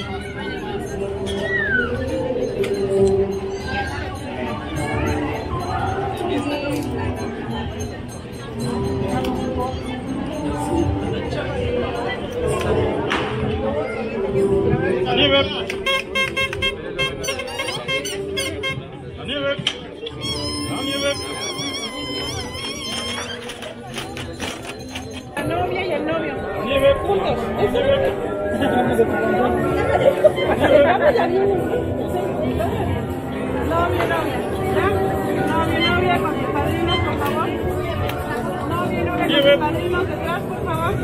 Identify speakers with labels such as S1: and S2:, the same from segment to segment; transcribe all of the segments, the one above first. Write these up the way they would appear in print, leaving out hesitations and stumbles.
S1: La novia y el novio. Juntos. Novio, novia. Novio, novia con sus padrinos, por favor. Novio, novia con sus padrinos detrás, por favor.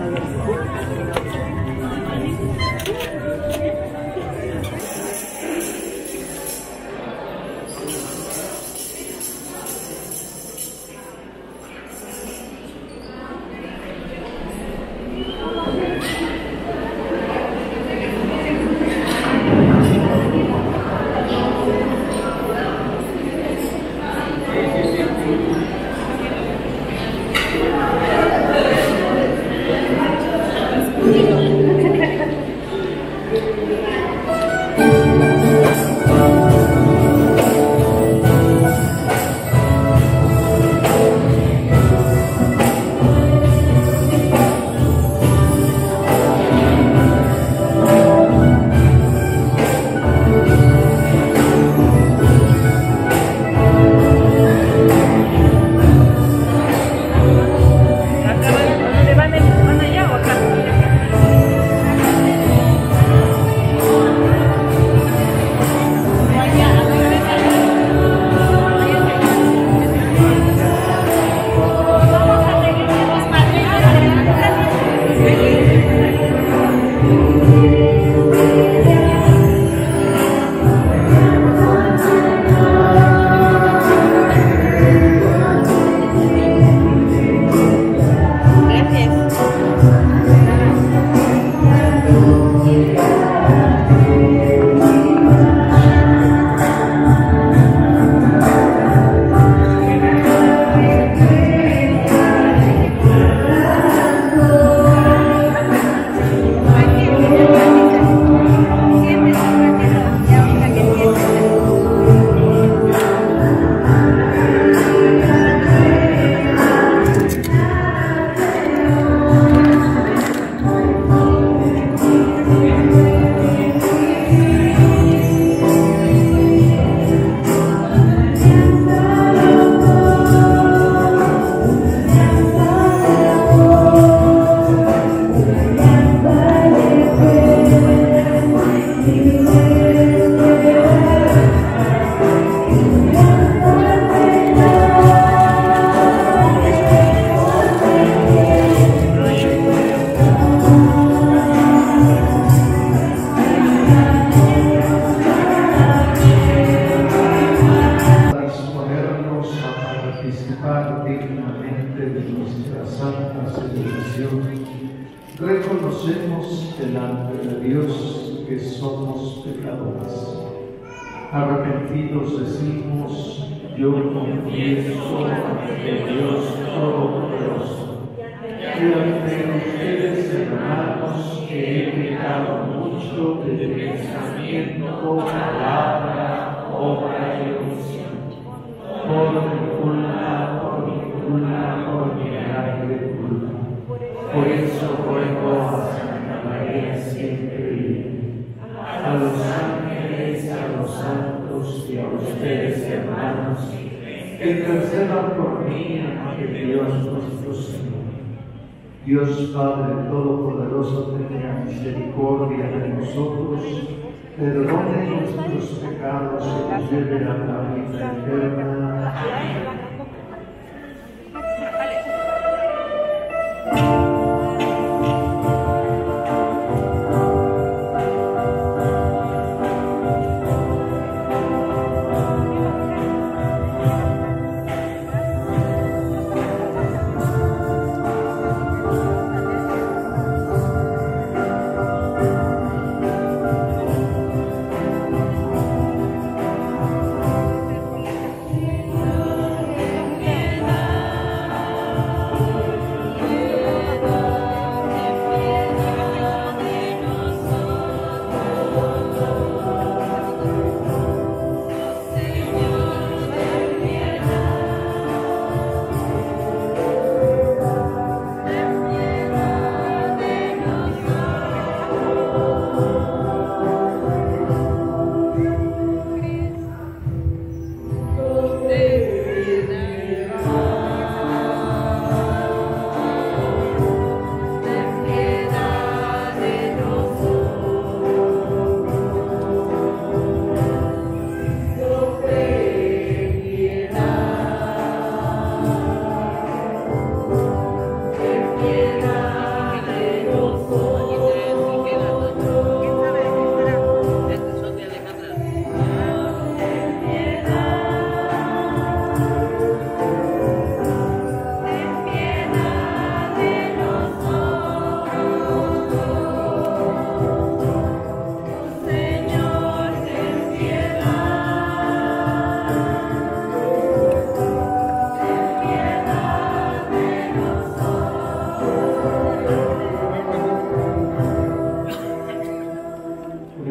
S2: Reconocemos delante de Dios que somos pecadores. Arrepentidos decimos, yo confieso ante Dios Todopoderoso y ante ustedes, hermanos, que he pecado mucho de pensamiento, palabra, obra y omisión, por mi culpa, por mi grave culpa. Por eso ruego a Santa María siempre vive, a los ángeles, a los santos y a ustedes, hermanos, que intercedan por mí ante Dios nuestro Señor. Dios Padre Todopoderoso, tenga misericordia de nosotros, perdone nuestros pecados y nos lleve a la vida eterna. Amén.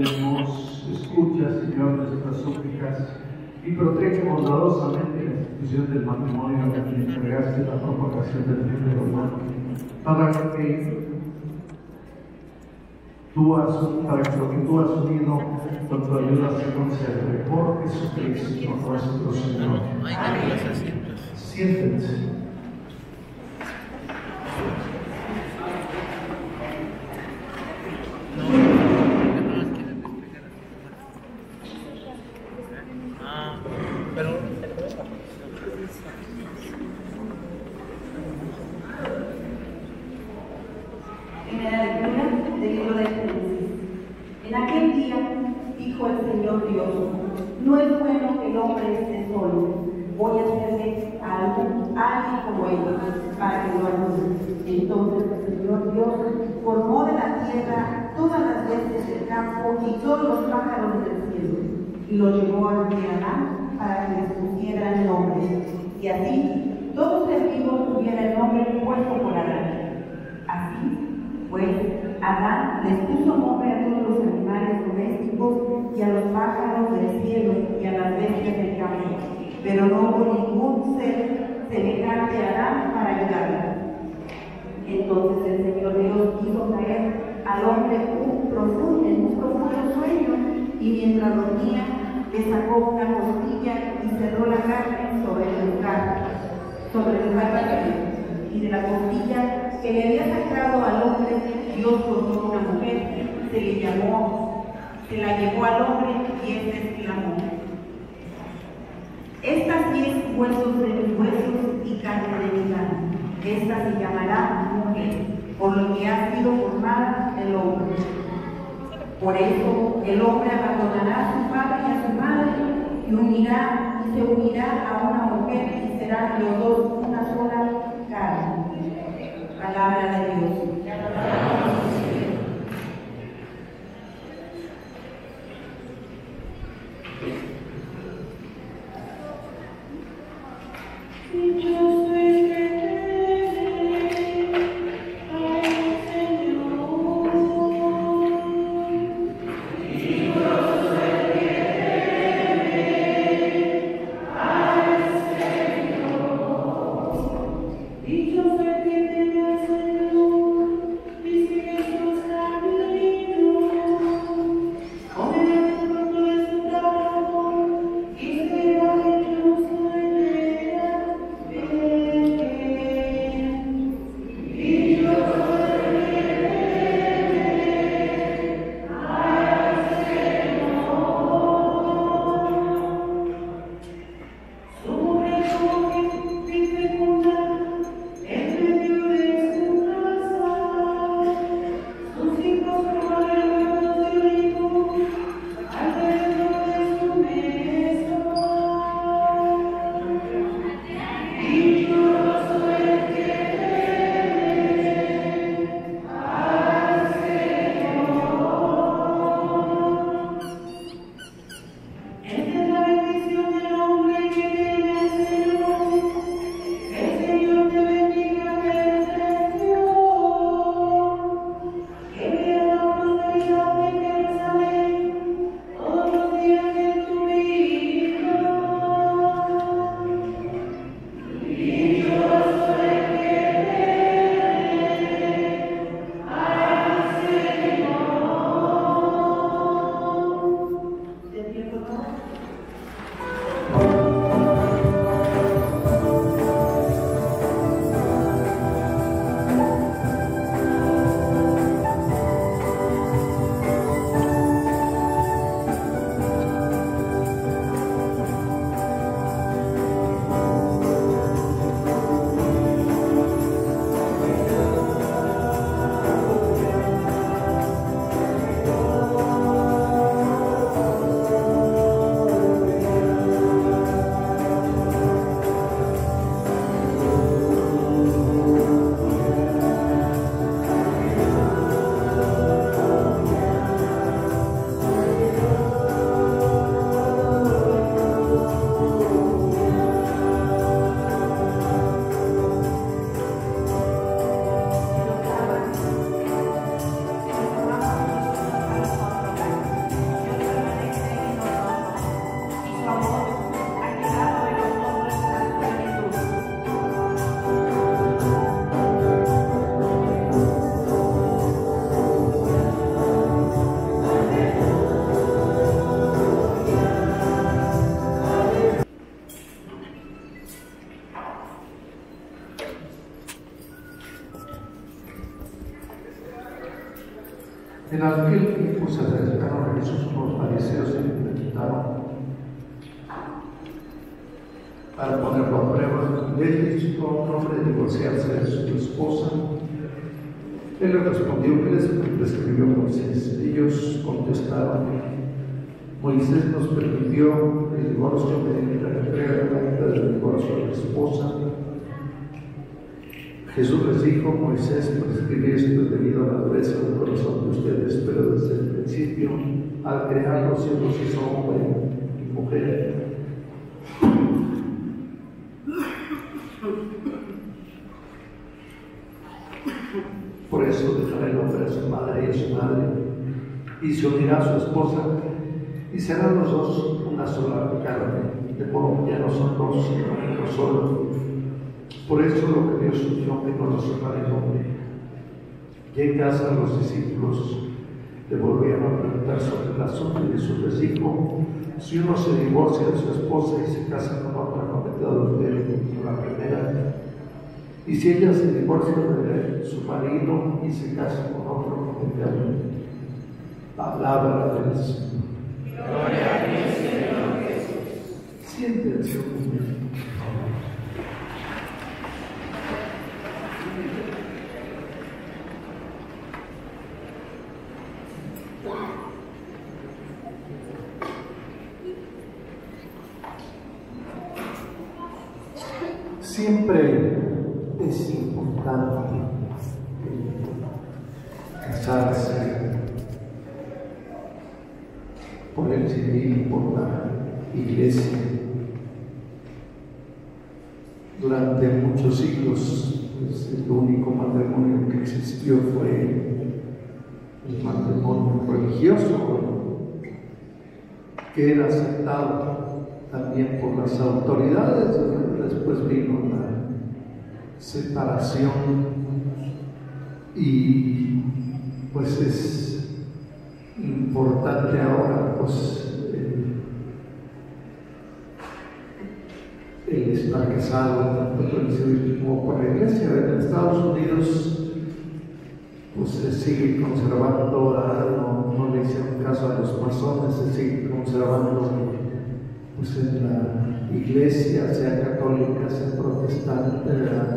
S2: oremos. Escucha, Señor, nuestras súplicas y protege bondadosamente la institución del matrimonio que te entregaste la propagación del género humano, para que lo que tú has unido con tu ayuda se conserve. Por Jesucristo nuestro Señor. Siéntense.
S3: Primera lectura del libro de Génesis. En aquel día dijo el Señor Dios: no es bueno que el hombre esté solo. Voy a hacerle a alguien como ellos, para que lo ayude. Entonces el Señor Dios formó de la tierra todas las bestias del campo y todos los pájaros del cielo, y los llevó al rey Adán para que les pusieran nombres. Y así todo ser vivo tuviera el nombre puesto por Adán. Así pues, Adán les puso nombre a todos los animales domésticos y a los pájaros del cielo y a las bestias del campo, pero no hubo ningún ser semejante a Adán para ayudarlo. Entonces el Señor Dios hizo caer al hombre en un profundo sueño, y mientras dormía le sacó una costilla y cerró la carne sobre el lugar y de la costilla que le había sacado al hombre, Dios formó una mujer, se la llevó al hombre y éste exclamó: esta sí es huesos de mis huesos y carne de mi carne. Esta se llamará mujer, por lo que ha sido formada el hombre. Por eso el hombre abandonará a su padre y a su madre y se unirá a una mujer, y serán los dos una sola carne. Palabra de Dios.
S1: Dichoso el que teme al Señor y sigue
S2: a un hombre divorciarse de su esposa? Él le respondió: ¿qué les prescribió Moisés? Ellos contestaron: Moisés nos permitió el divorcio mediante la entrega del divorcio a la esposa. Jesús les dijo: Moisés prescribió esto debido a la dureza del corazón de ustedes, pero desde el principio, al crearlos, Dios los hizo hombre y mujer. Por eso dejará el hombre a su madre y a su madre, y se unirá a su esposa, y serán los dos una sola carne, de modo que ya no son dos, sino uno solo. Por eso lo que Dios unió, que no lo separe el hombre. Y en casa los discípulos le volvieron a preguntar sobre el asunto, y Jesús les dijo: si uno se divorcia de su esposa y se casa con otra, comete adulterio contra la primera. Y si ella se divorcia de su marido y se casa con otro, comete adulterio. Palabra del Señor.
S4: Gloria a ti, Señor Jesús.
S2: Siéntense un momento. Siempre es importante casarse por el civil, por la iglesia. Durante muchos siglos, pues, el único matrimonio que existió fue el matrimonio religioso, que era aceptado también por las autoridades. Después vino la separación y pues es importante ahora pues el estar casado tanto por el civil como por la iglesia. En Estados Unidos pues se sigue conservando, no le hicieron caso a los masones, se sigue conservando pues en la iglesia, sea católica, sea protestante,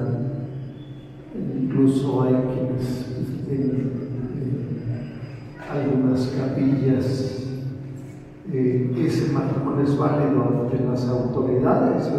S2: incluso hay quienes tienen algunas capillas. Ese matrimonio es válido ante las autoridades,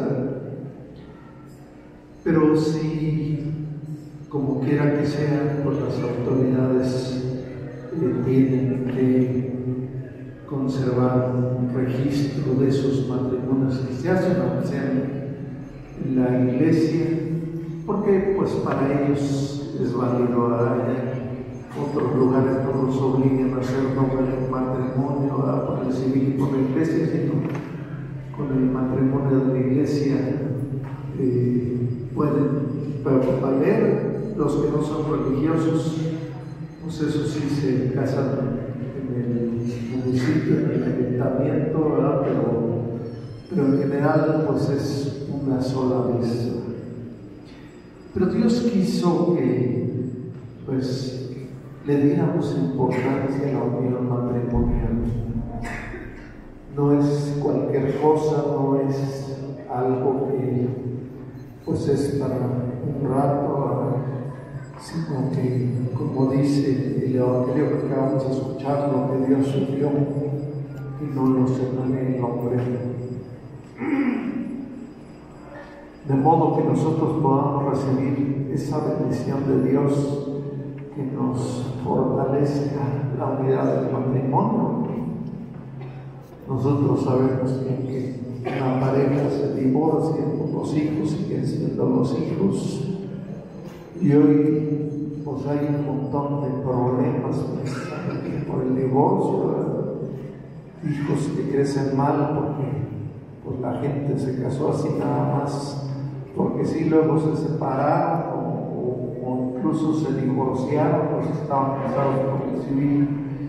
S2: pero si, como quiera que sea, pues las autoridades tienen que conservar un registro de esos matrimonios que se hacen, aunque sean en la iglesia, porque pues para ellos es válido. Otros lugares no los obligan a hacer doble matrimonio por el civil y por la iglesia, sino con el matrimonio de la iglesia pueden valer. Los que no son religiosos, pues eso sí se casan en el municipio, en el ayuntamiento, ¿verdad? Pero en general pues es una sola vez. Pero Dios quiso que pues le diéramos importancia a la unión matrimonial. No es cualquier cosa, no es algo que pues es para un rato, sino que, como dice el evangelio que acabamos de escuchar, lo que Dios unió y no lo separe el hombre. De modo que nosotros podamos recibir esa bendición de Dios que nos fortalezca la unidad del matrimonio. Nosotros sabemos que una pareja se divorcia, los hijos siguen siendo los hijos, y hoy pues hay un montón de problemas por el divorcio, hijos que crecen mal porque pues la gente se casó así nada más porque sí, luego se separaron o incluso se divorciaron, pues estaban casados por el civil,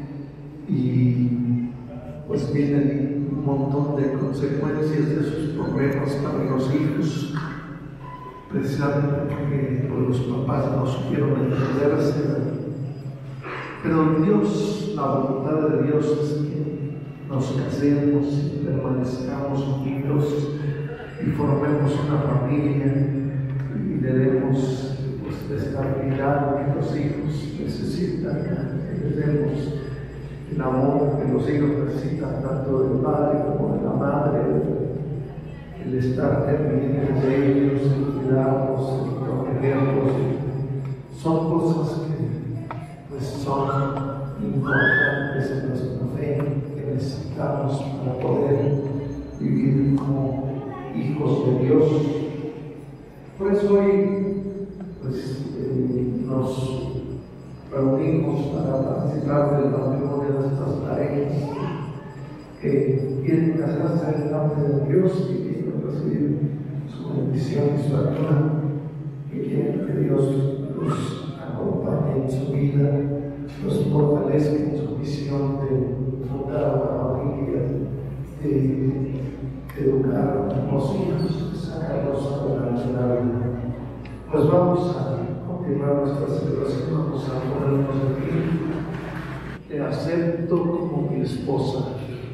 S2: y pues vienen un montón de consecuencias de sus problemas para los hijos, precisamente porque los papás no supieron entenderse. Pero Dios, la voluntad de Dios es que nos casemos y permanezcamos unidos y formemos una familia, y le demos pues, la estabilidad que los hijos necesitan, que les demos el amor que los hijos necesitan tanto del padre como de la madre, el estar pendientes de ellos, el cuidarlos, el protegerlos. Son cosas que pues, son importantes en nuestra fe, que necesitamos para poder vivir como hijos de Dios. Por eso hoy pues, nos reunimos para participar del matrimonio de estas parejas que quieren casarse delante de Dios y quieren recibir su bendición y su ayuda, que quieren que Dios los acompañe en su vida, los fortalezca en su misión de fundar una familia, de educar a los hijos, de sacarlos adelante en la vida. Pues vamos a continuar nuestra celebración, vamos a ponernos aquí. Te acepto como mi esposa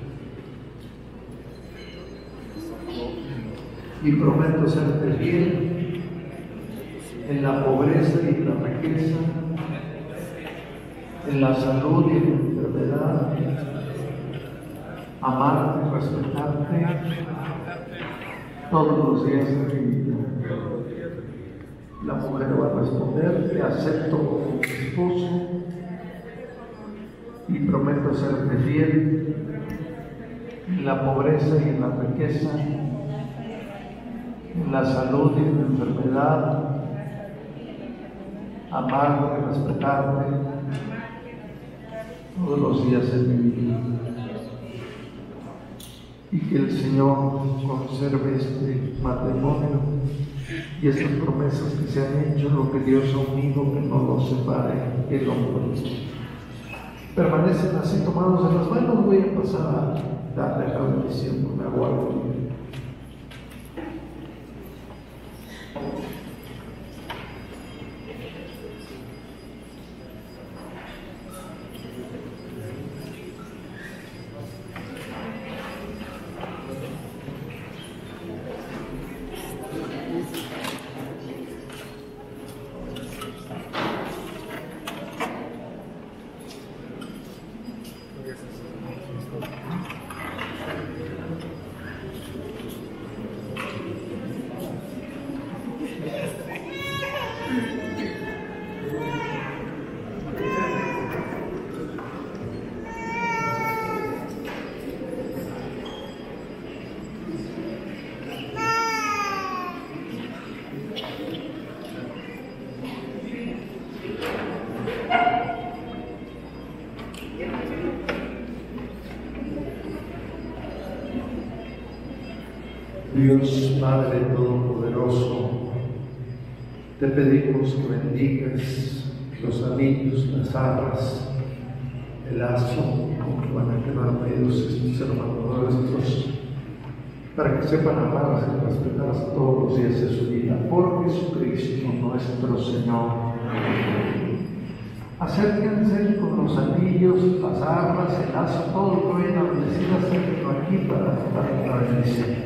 S2: y prometo serte fiel en la pobreza y en la riqueza, en la salud y en la enfermedad, amarte, respetarte todos los días de mi vida. La mujer va a responder: te acepto como mi esposo y prometo serte fiel en la pobreza y en la riqueza, en la salud y en la enfermedad, amarte, respetarte todos los días de mi vida. Y que el Señor conserve este matrimonio y estas promesas que se han hecho, lo que Dios ha unido, que no los separe el hombre. Permanecen así tomados en las manos. Voy a pasar a darle la bendición con agua al oído. Dios Padre Todopoderoso, te pedimos que bendigas los anillos, las arras, el lazo con que van a quedar unidos estos hermanos nuestros, para que sepan amarse y respetarse todos los días de su vida. Por Jesucristo nuestro Señor. Acérquense con los anillos, las arras, el lazo, todo lo que vayan a bendecir, acérquenlo aquí para la bendición.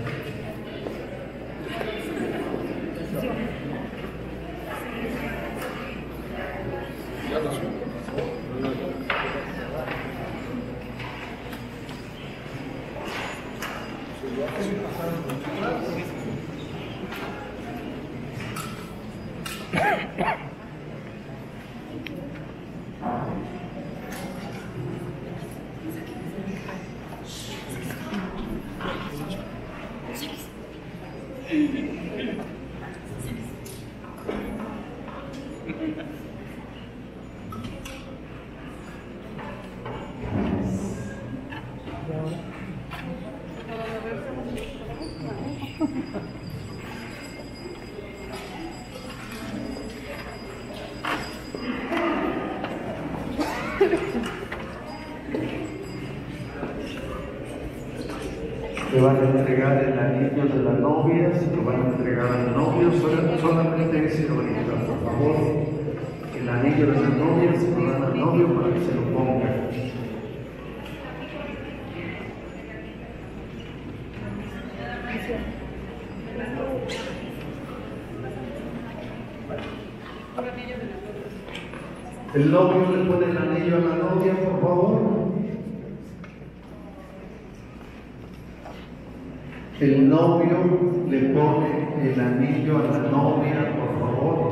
S2: Le van a entregar el anillo de la novia, se lo van a entregar al novio, solamente ese ahorita, por favor. El anillo de la novia se lo dan al novio para que se lo ponga. El novio le pone el anillo a la novia, por favor. El novio le pone el anillo a la novia, por favor.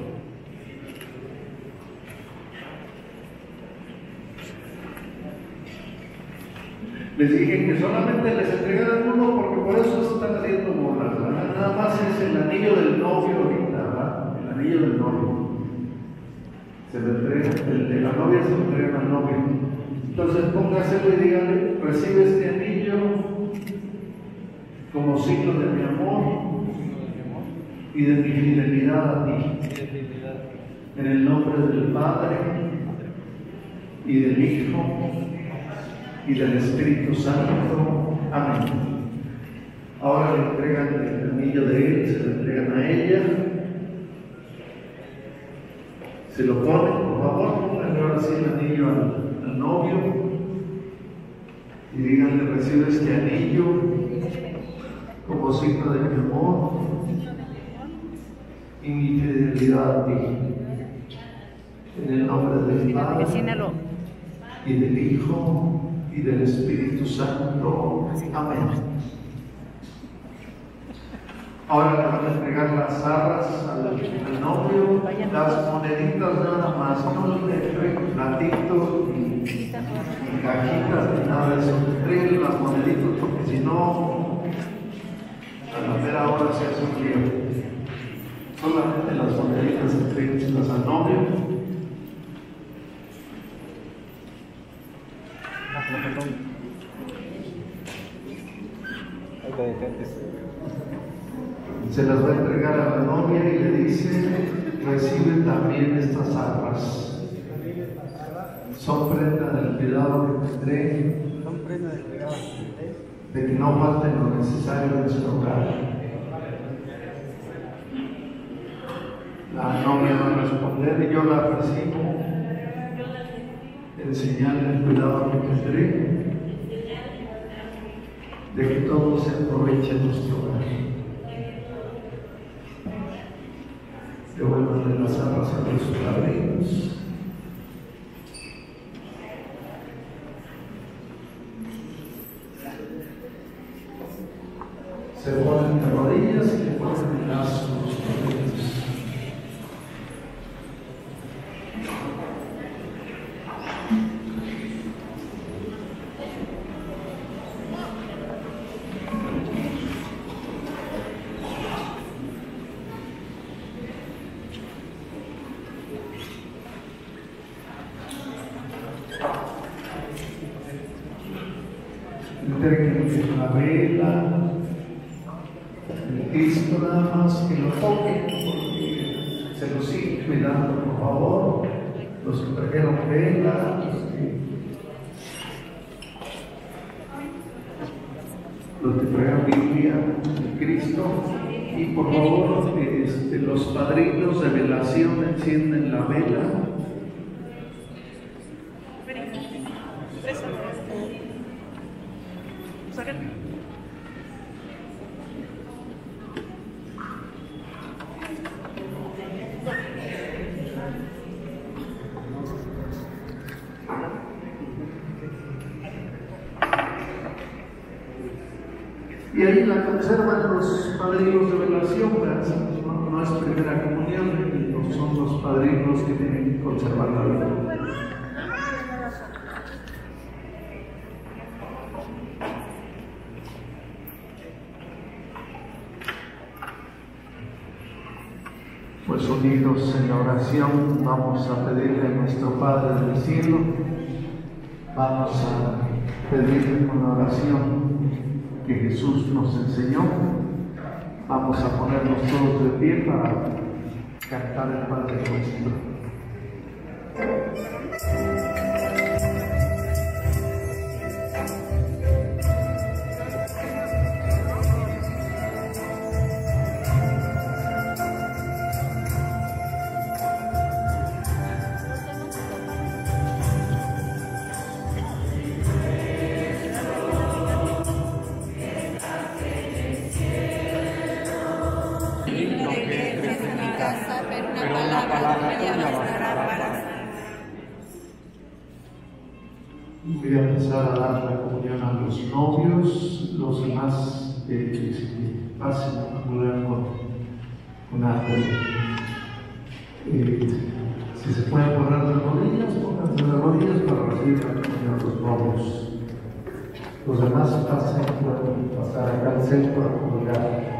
S2: Les dije que solamente les entregaran uno porque por eso se están haciendo bolas, ¿verdad? Nada más es el anillo del novio ahorita, ¿verdad? El anillo del novio. Se le entrega, el de la novia se lo entrega al novio. Entonces póngaselo y díganle, recibe este anillo como signo de mi amor y de mi fidelidad a ti. En el nombre del Padre y del Hijo y del Espíritu Santo. Amén. Ahora le entregan el anillo de él, se lo entregan a ella. Se lo ponen, por favor, pónganle ahora sí el anillo al novio y díganle, recibe este anillo como signo de mi amor y mi fidelidad a ti. En el nombre del Padre y del Hijo y del Espíritu Santo. Amén. Ahora le van a entregar las arras al novio, las moneditas nada más, no le entreguen platitos ni cajitas ni nada de eso. Entreguen las moneditas porque si no, a la mera hora se hace un lío. Solamente las moneditas entréguenlas al novio. Se las va a entregar a la novia y le dice, recibe también estas arras. Son prenda del cuidado que tendré, de que no falte lo necesario en nuestro hogar. La novia va a responder, y yo la recibo, en señal del cuidado que tendré, de que todo se aproveche en nuestro hogar. Devuélvanle las arras a los padrinos. Se ponen de rodillas y le ponen el lazo a los padrinos. Entreguen la vela, el Cristo nada más que lo toquen, porque se lo siguen cuidando, por favor. Los que trajeron vela, los que trajeron Biblia de Cristo, y por favor, los padrinos de velación encienden la vela. Y ahí la conservan los padrinos de velación, no es primera comunión, son los padrinos que tienen que conservar la vida. Pues unidos en la oración, vamos a pedirle a nuestro Padre del cielo, vamos a pedirle con la oración que Jesús nos enseñó. Vamos a ponernos todos de pie para cantar el Padre Nuestro.
S5: Pero una palabra
S2: comenzar a dar la comunión a los novios, los demás que pasen a comunión con Ángel. Si se pueden poner de rodillas, pónganse de rodillas para recibir la comunión a los novios. Los demás pueden pasar acá al centro a comunicar.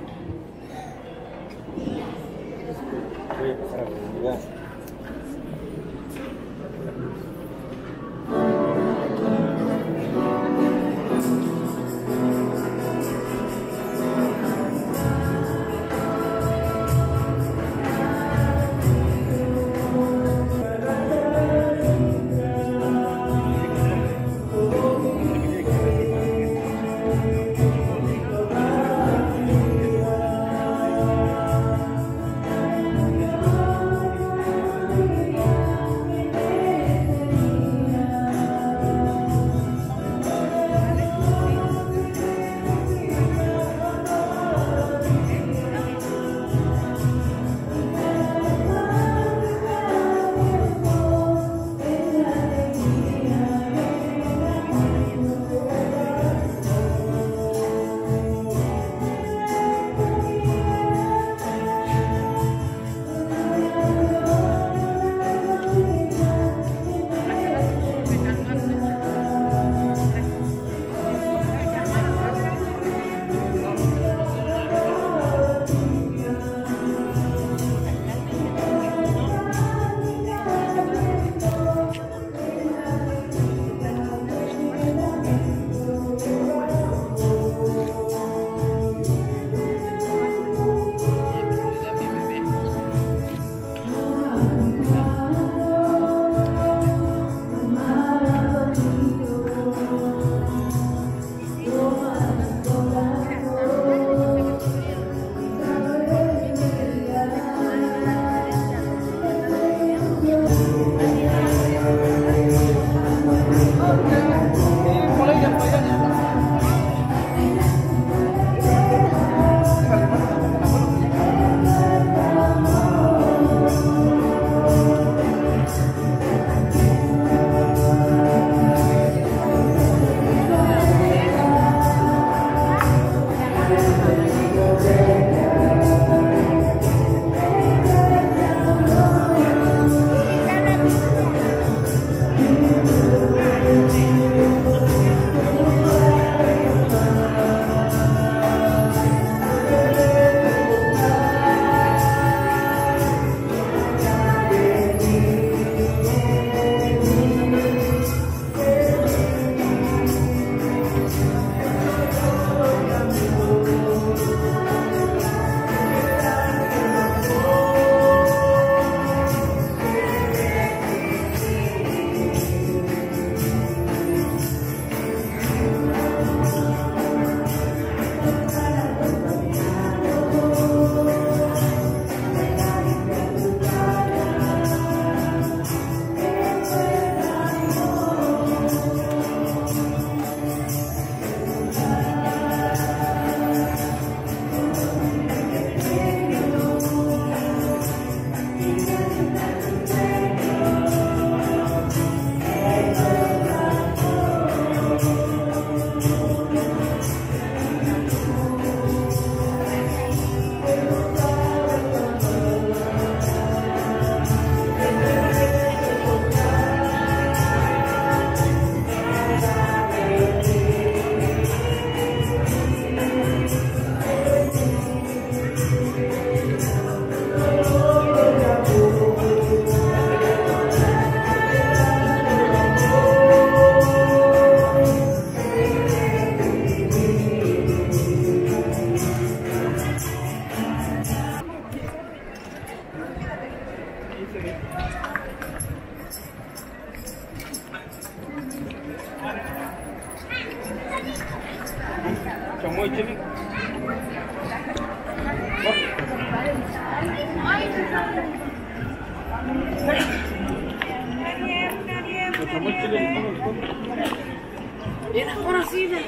S1: Era conocida.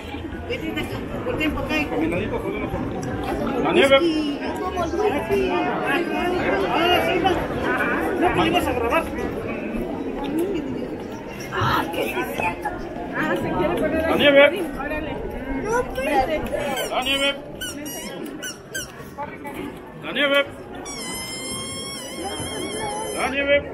S1: Por tiempo que hay.
S5: La nieve.
S1: No, que le ibas a grabar.
S3: Ah, ¿qué es eso?
S1: Ah, se quiere poner
S5: La
S1: ahí.
S5: nieve.
S1: Órale.
S5: La nieve. La nieve. La nieve.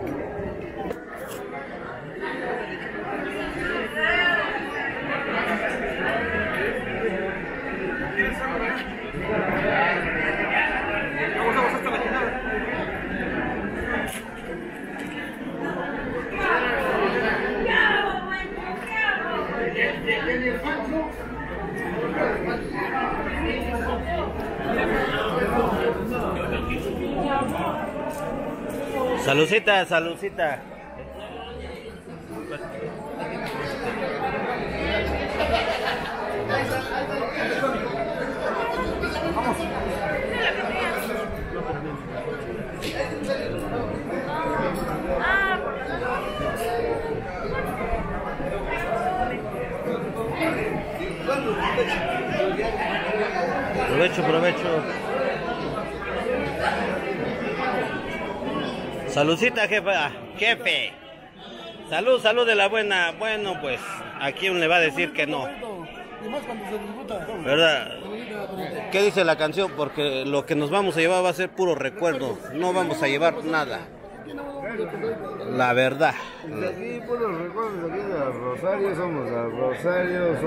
S6: Saludcita, saludcita. Provecho, provecho. Saludcita, jefe. Salud, salud de la buena. Bueno, pues, ¿a quién le va a decir que no? ¿Verdad? ¿Qué dice la canción? Porque lo que nos vamos a llevar va a ser puro recuerdo. No vamos a llevar nada. La verdad.
S7: Aquí puros recuerdos aquí de Rosario, somos al Rosario,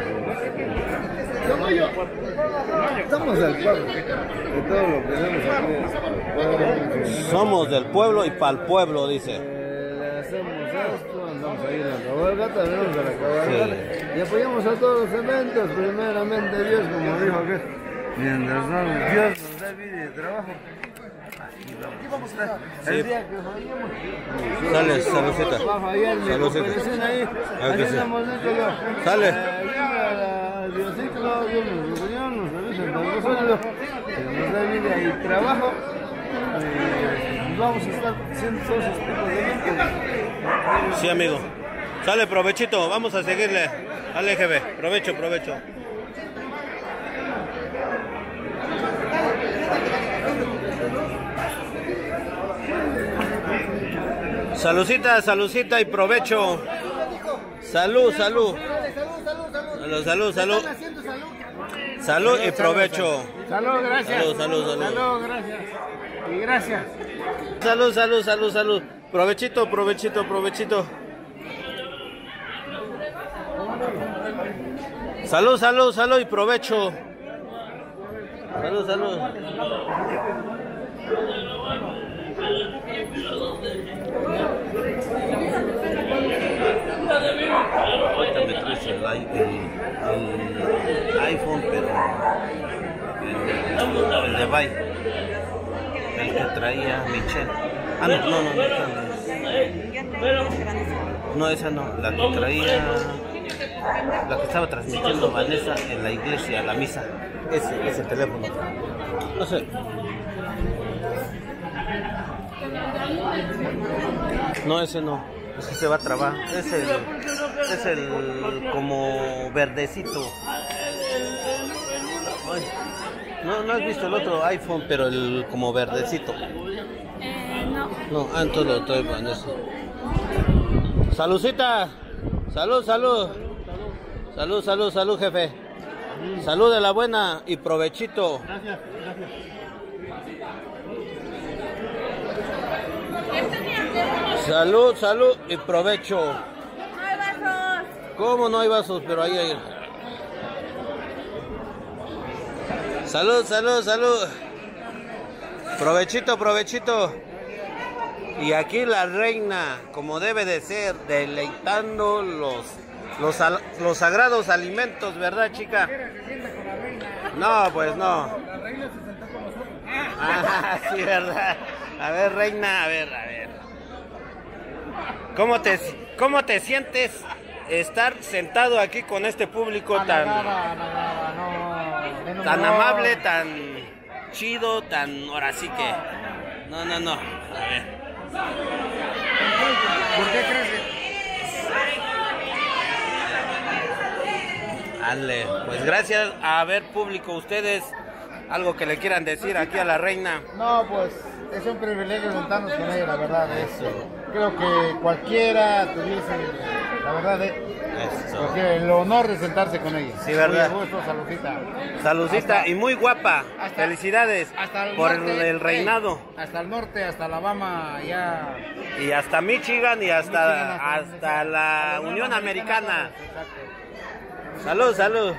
S7: somos del pueblo, de todo lo que hacemos aquí es pueblo.
S6: Somos del pueblo y para el pueblo, dice.
S7: Hacemos esto, andamos ahí en la cabalgata, venimos a la cabalgata y apoyamos a todos los eventos, primeramente Dios, como dijo aquel, mientras Dios nos da vida y trabajo. Aquí vamos a estar. El día que fallemos.
S6: Sale, saludcita.
S7: Saludcita. Ahí. Ahí estamos listos.
S6: Sale.
S7: Diosito, Dios nos reunió, nos revisa el Rosario, nos da vida y trabajo. Vamos a estar haciendo todos esos tipos de eventos.
S6: Sí, amigo. Sale, provechito. Vamos a seguirle. Dale, jefe. Provecho, provecho. Saludcita, saludcita y provecho. Salud, salud. Salud, salud, salud. Salud y provecho.
S7: Salud, gracias.
S6: Salud, salud, salud.
S7: Salud, gracias. Y gracias.
S6: Salud, salud, salud, salud. Provechito, provechito, provechito. Salud, salud, salud y provecho. Salud, salud. Ahorita me traes el iPhone, pero el de Bay, el que traía Michelle. Ah, no, esa no, la que traía, la que estaba transmitiendo Vanessa en la iglesia, la misa, ese teléfono. No sé. No, ese no, ese se va a trabar, es el como verdecito. Ay, no has visto el otro iPhone, pero el como verdecito.
S1: No.
S6: No, entonces lo estoy Vanessa. Saludcita, salud, salud. Salud, salud, salud, jefe. Salud de la buena y provechito.
S7: Gracias, gracias.
S6: Salud, salud y provecho.
S1: No hay vasos.
S6: ¿Cómo no hay vasos? Pero ahí hay. Salud, salud, salud. Provechito, provechito. Y aquí la reina, como debe de ser, deleitando los sagrados alimentos, ¿verdad, chica? No, pues no.
S7: La reina se sentó con nosotros.
S6: Ah, sí, ¿verdad? A ver, reina, a ver. ¿Cómo te sientes estar sentado aquí con este público tan amable, tan chido, tan... Ahora sí que... No. A ver.
S7: ¿Por qué crees que...
S6: Ale, pues gracias. A ver, público, ustedes, algo que le quieran decir aquí a la reina.
S7: No, pues es un privilegio sentarnos con ella, la verdad. Creo que cualquiera tuviese
S8: la verdad,
S6: Eso.
S8: porque el honor de sentarse con ella.
S6: Sí, ¿verdad?
S8: Muy gusto, saludcita.
S6: Saludcita y muy guapa.
S8: hasta-
S6: Felicidades
S8: Hasta el
S6: por
S8: norte,
S6: el reinado.
S8: hasta el norte, hasta Alabama, ya.
S6: Y hasta Michigan y hasta
S8: Michigan,
S6: la Unión Americana.
S8: Exacto.
S6: Salud, salud.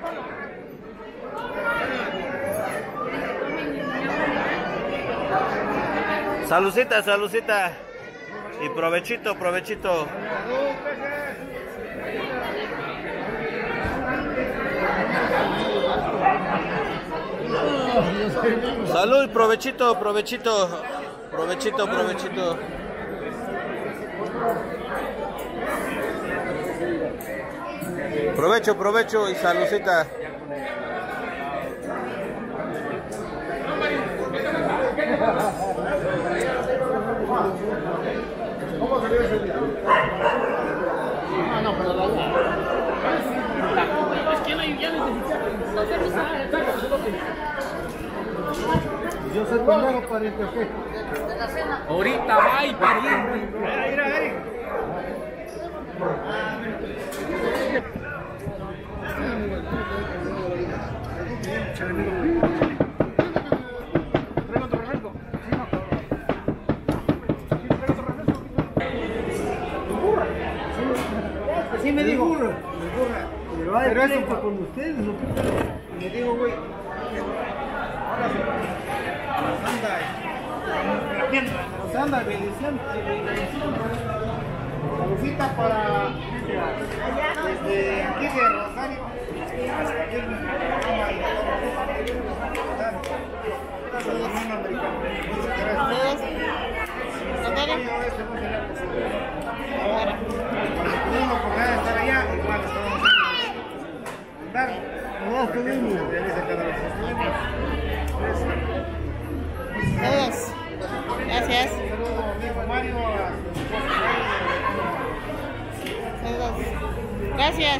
S6: Saludcita, saludcita. Y provechito, provechito. Salud, provechito, provechito. Provechito, provechito. Provecho, provecho y saludcita.
S8: ¿Cómo salió ese día? No, pero la es que no, ya yo soy primero, pariente, ¿qué?
S9: Ahorita va y pariente.
S8: Así me dijo. Pero eso fue con ustedes, ¿o qué? Me digo, güey. Nos anda bendición. Saludcita para desde aquí de Rosario hasta aquí en
S1: Todos. Gracias. Todos. Gracias.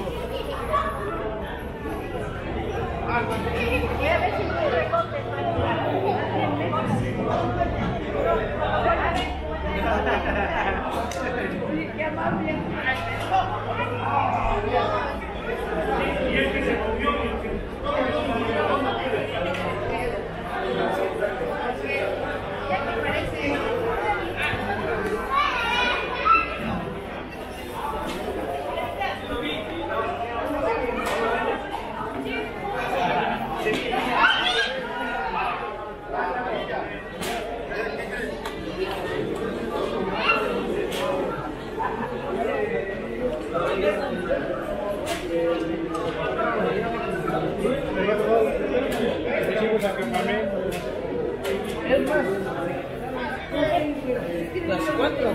S9: Las 4.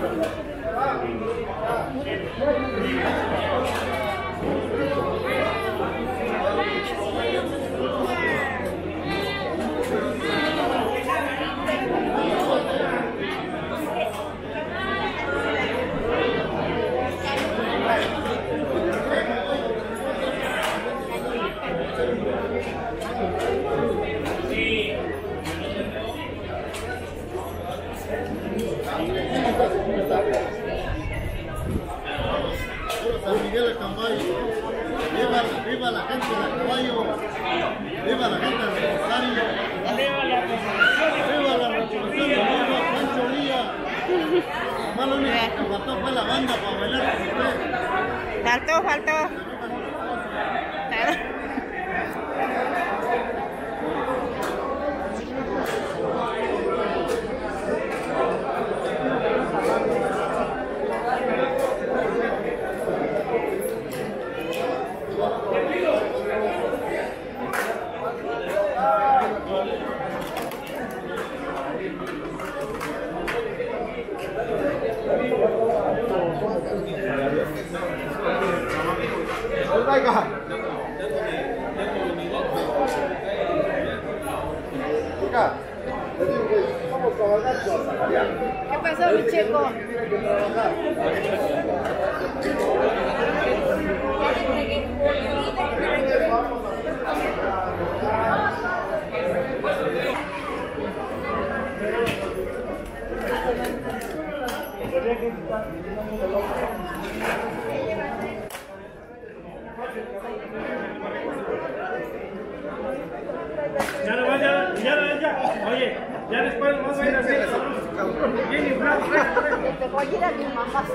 S7: San Miguel de Caballo, viva la gente de Caballo, viva la gente de Rosario, viva la revolución, viva Pancho Villa. Más lo único que faltó fue la banda para bailar con usted.
S1: Faltó. ¿Qué pasó, mi chico?
S7: Thank you.
S5: Ya no va, ya. Oye, ya después vamos a ir a hacer.
S1: Te voy a ir a tu mamá.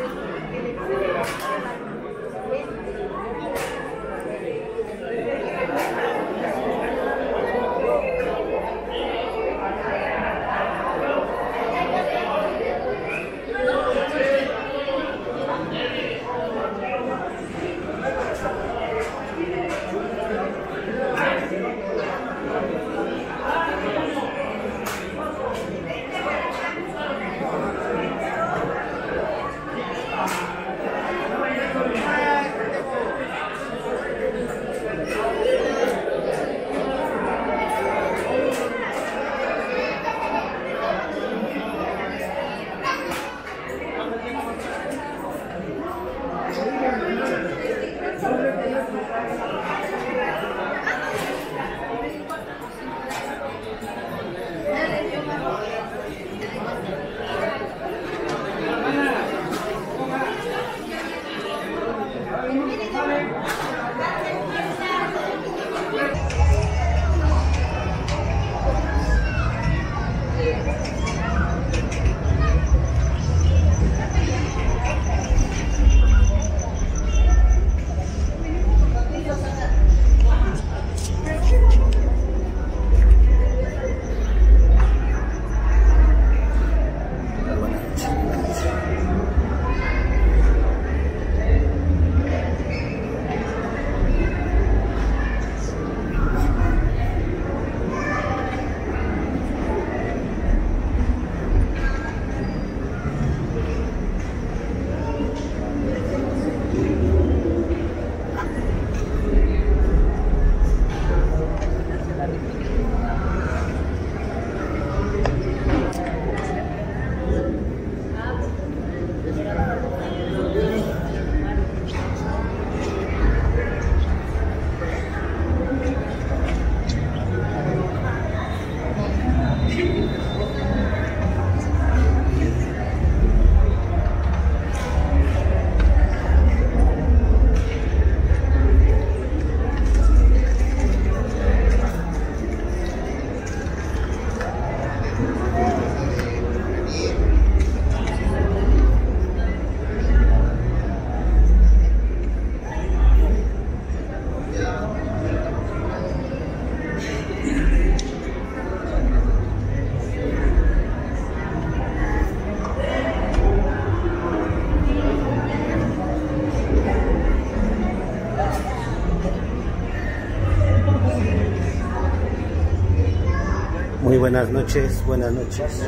S6: Muy buenas noches, buenas noches.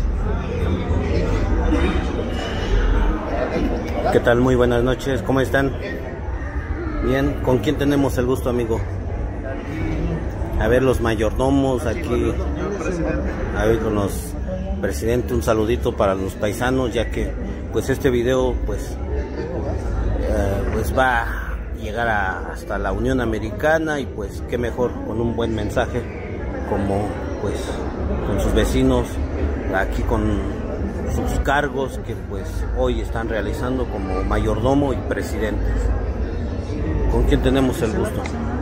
S6: ¿Qué tal? Muy buenas noches, ¿cómo están? Bien, ¿con quién tenemos el gusto, amigo? A ver, los mayordomos aquí. A ver, con los presidentes, un saludito para los paisanos, ya que pues este video pues va a llegar hasta la Unión Americana, y pues qué mejor con un buen mensaje como pues con sus vecinos aquí, con sus cargos que pues hoy están realizando como mayordomo y presidentes. ¿Con quién tenemos el gusto?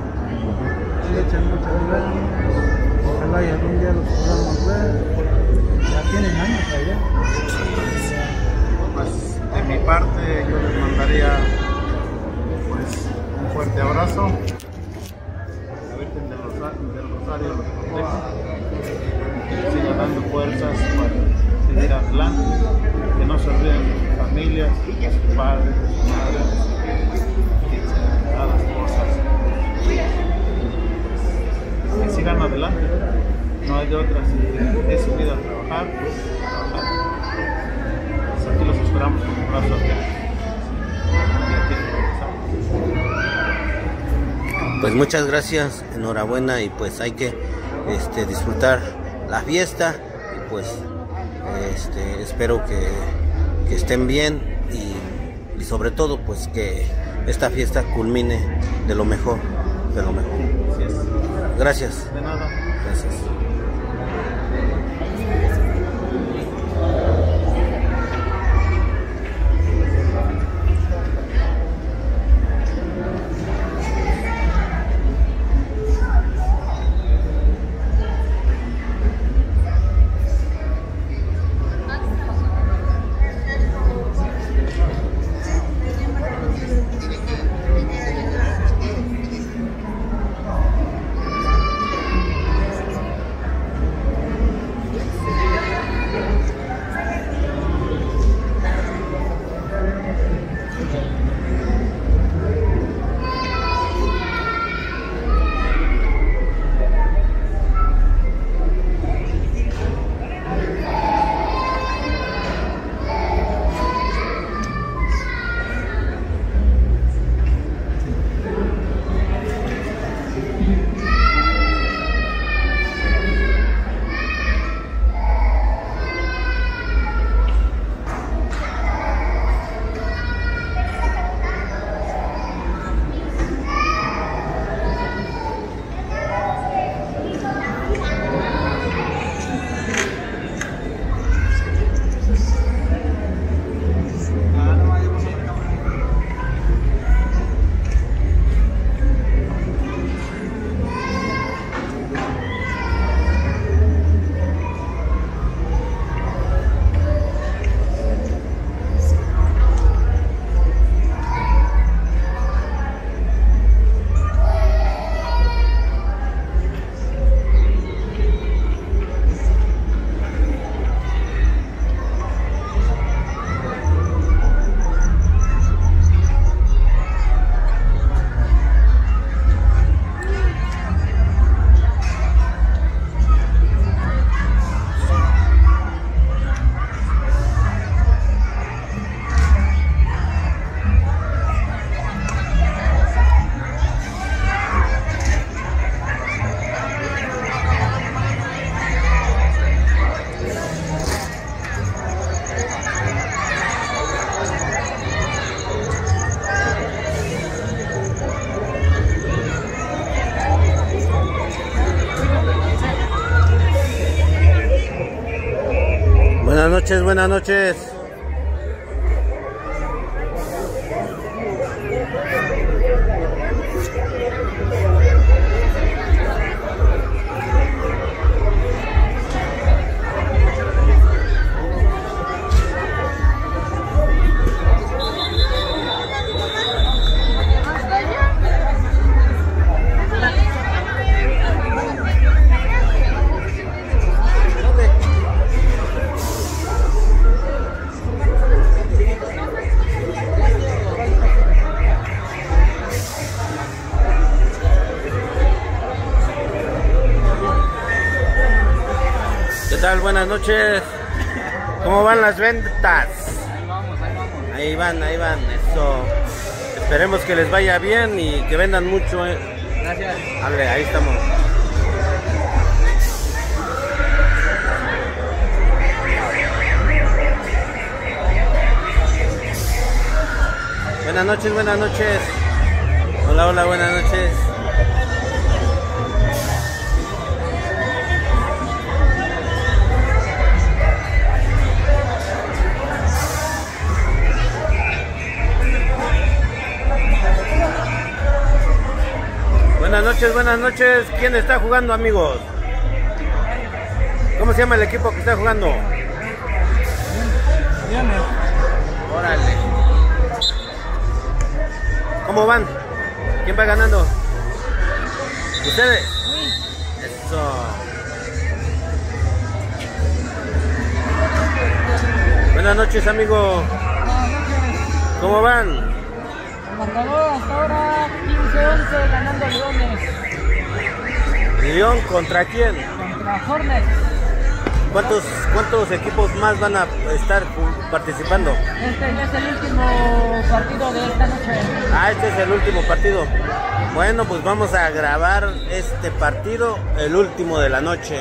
S8: Ojalá y algún día los podamos ver. Ya tienen años allá.
S10: Pues de mi parte yo les mandaría pues un fuerte abrazo. La Virgen del Rosario los proteja, que siga dando fuerzas para seguir adelante, que no se olviden de sus familias, de sus padres, de sus madres, a las cosas, que sigan adelante, no hay de otras. Si es su vida trabajar, pues aquí los esperamos con un brazo abierto.
S6: Pues muchas gracias, enhorabuena, y pues hay que disfrutar la fiesta, y pues espero que estén bien, y sobre todo pues que esta fiesta culmine de lo mejor, de lo mejor. Gracias.
S10: De nada.
S6: Gracias. Buenas noches, buenas noches. ¿Qué tal? Buenas noches. ¿Cómo van las ventas? Ahí van, eso. Esperemos que les vaya bien y que vendan mucho.
S9: Gracias.
S6: Vale, ahí estamos. Buenas noches, buenas noches. Hola, hola, buenas noches. Buenas noches, buenas noches. ¿Quién está jugando, amigos? ¿Cómo se llama el equipo que está jugando? Órale. ¿Cómo van? ¿Quién va ganando? ¿Ustedes? Eso. Buenas noches, amigo. ¿Cómo van?
S9: Marcador hasta ahora 15-11 ganando Leones.
S6: ¿León contra quién?
S9: Contra Hornets.
S6: ¿Cuántos equipos más van a estar participando?
S9: Este es el último partido de esta noche.
S6: Ah, este es el último partido. Bueno, pues vamos a grabar este partido, el último de la noche.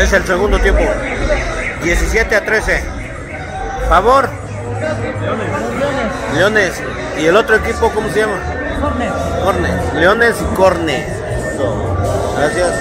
S6: Empieza el segundo tiempo. 17-13. Favor. Leones. ¿Y el otro equipo cómo se llama? Cornes. Leones y Cornes. Gracias.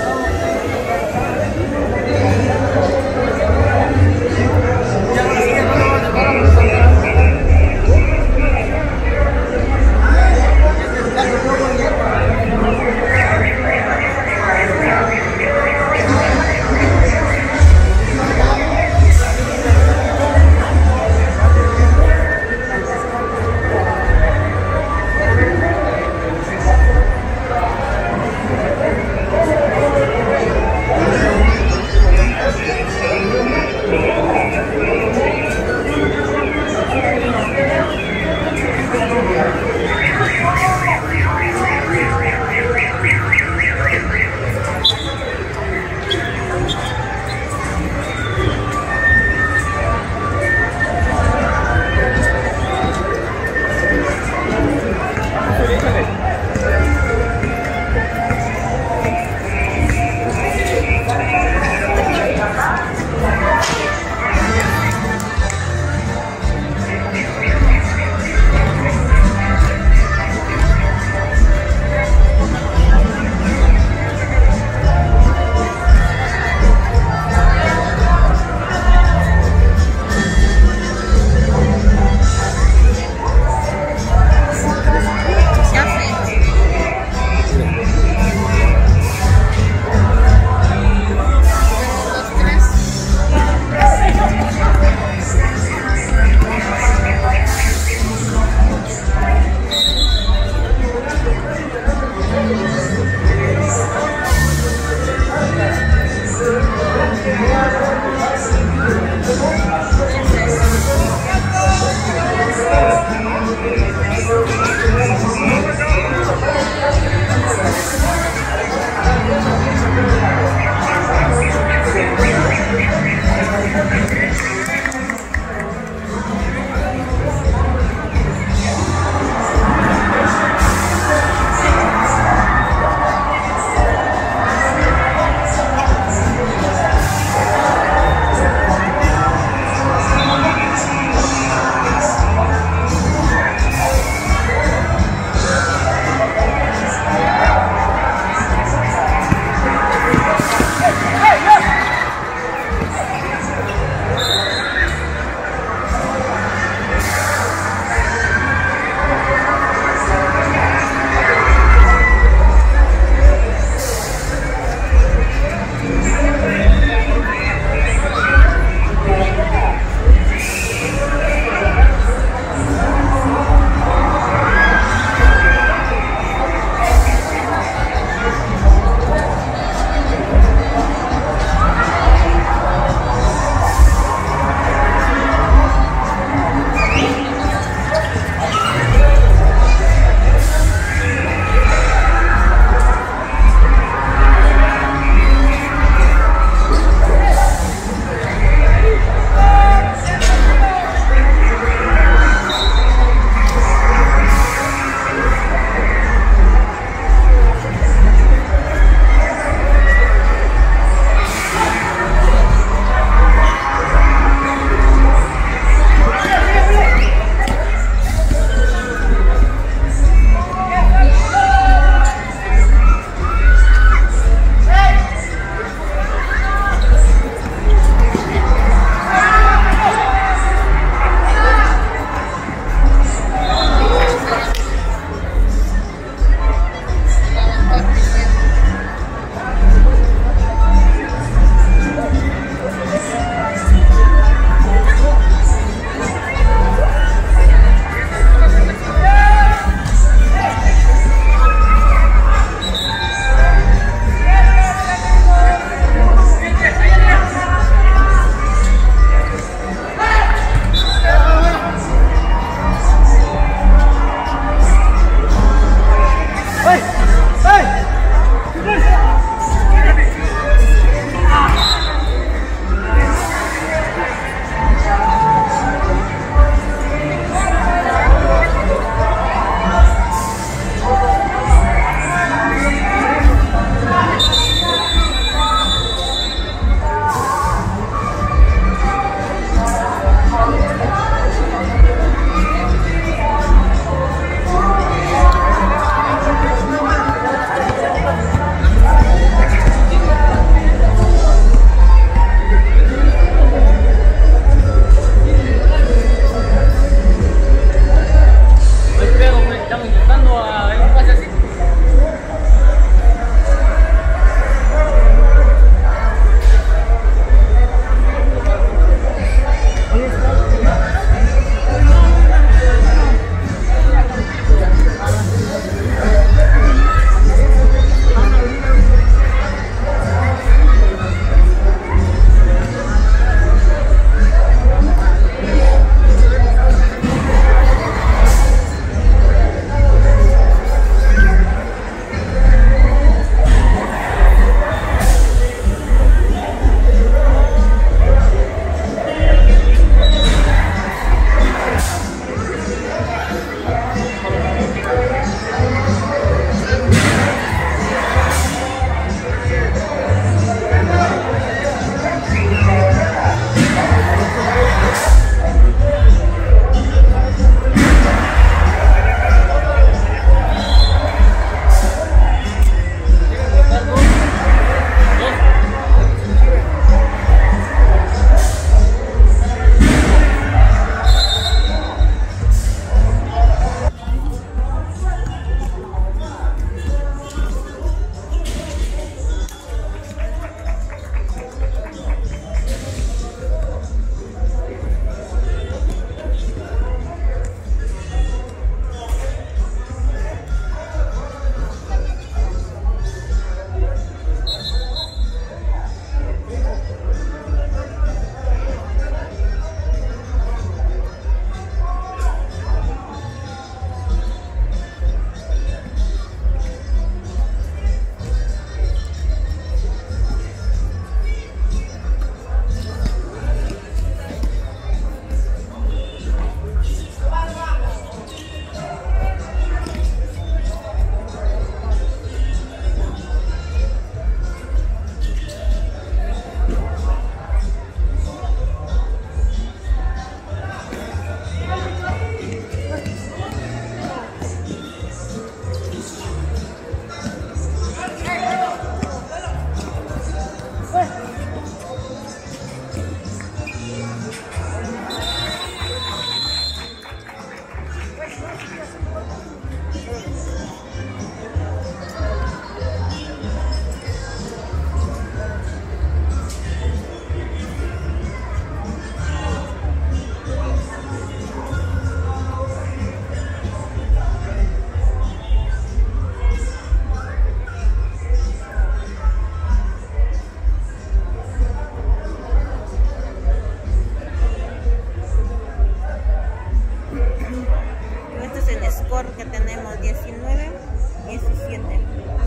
S11: 19, 17.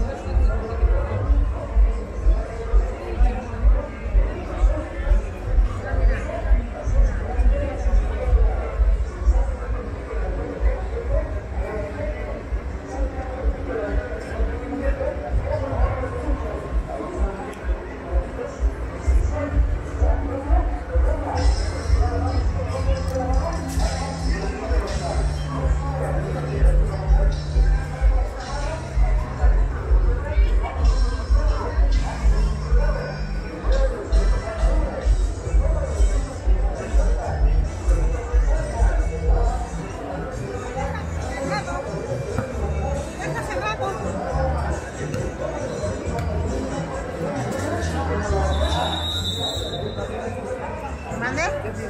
S11: ¿Mande?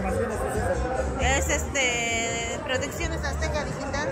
S11: Es Producciones Azteca Digital.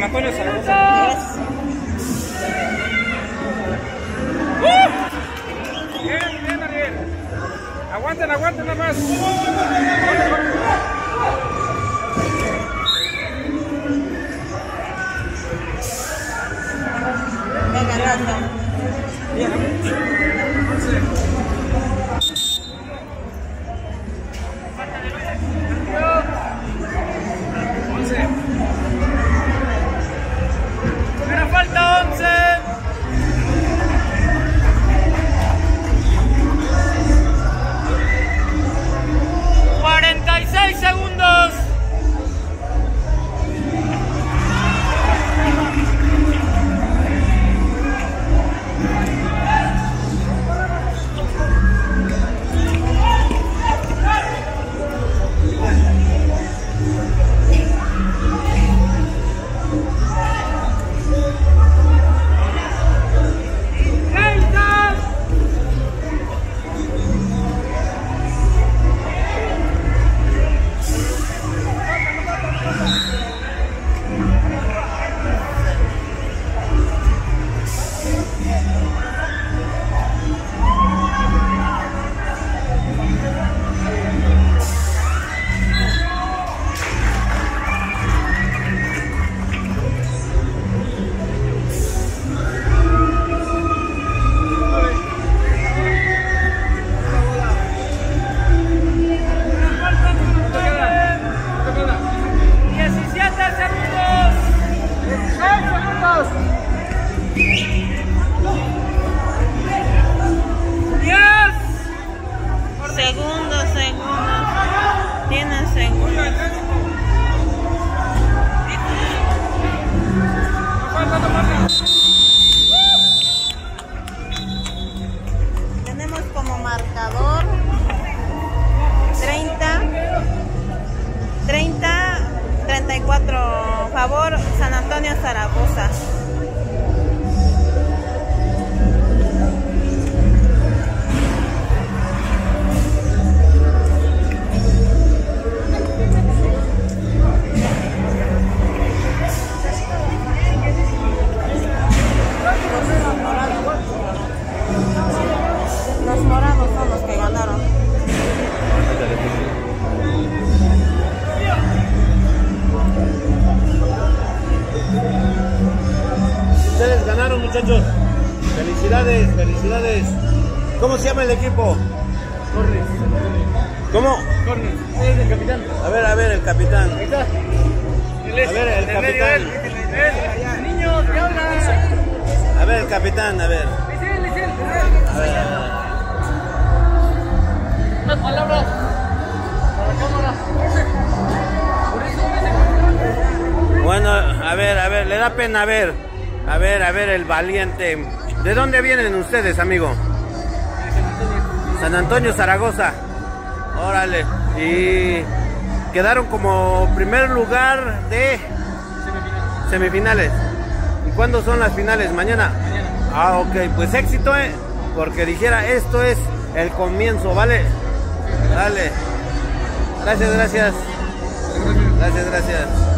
S5: Antonio Zaragoza. Bien, bien, Ariel. Aguanten, aguanten nada más.
S11: Venga, Rafa.
S5: Pero falta 11. ¡46 segundos!
S11: Tienen segundos. Tenemos como marcador 34 favor San Antonio Zaragoza. Los morados son los que ganaron.
S6: Ustedes ganaron, muchachos. Felicidades, felicidades. ¿Cómo se llama el equipo?
S5: Cornes.
S6: ¿Cómo?
S5: Cornes. Es el capitán.
S6: A ver, el capitán.
S5: Ahí está.
S6: A ver, el capitán.
S5: Niños, ¿qué hablan?
S6: A ver, el capitán, a ver. A ver.
S5: Unas palabras para la cámara.
S6: Bueno, a ver, le da pena ver. A ver, el valiente. ¿De dónde vienen ustedes, amigo? San Antonio, Zaragoza. Órale. Y quedaron como primer lugar de semifinales. ¿Y cuándo son las finales? ¿Mañana? Ah, ok, pues éxito, porque dijera, esto es el comienzo, ¿vale? Dale. Gracias. Gracias.